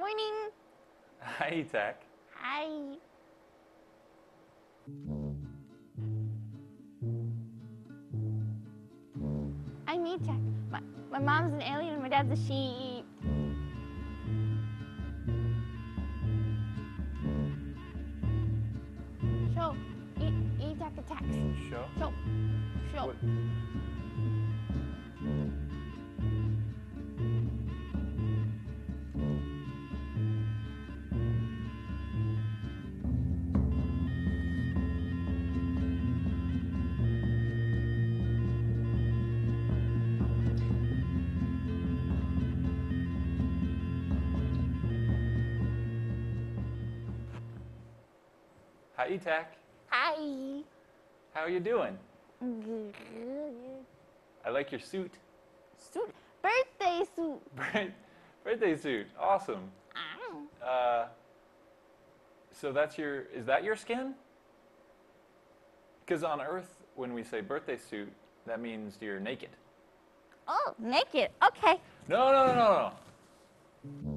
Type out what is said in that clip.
Morning. Hi, Etak. Hi. I'm Etak. My mom's an alien and my dad's a sheep. Show. Etak attacks. Show? Show. What? Hi, Etak. Hi. How are you doing? Good. I like your suit. Suit. Birthday suit. Birthday suit. Awesome. So is that your skin? Because on Earth, when we say birthday suit, that means you're naked. Oh, naked. Okay. No.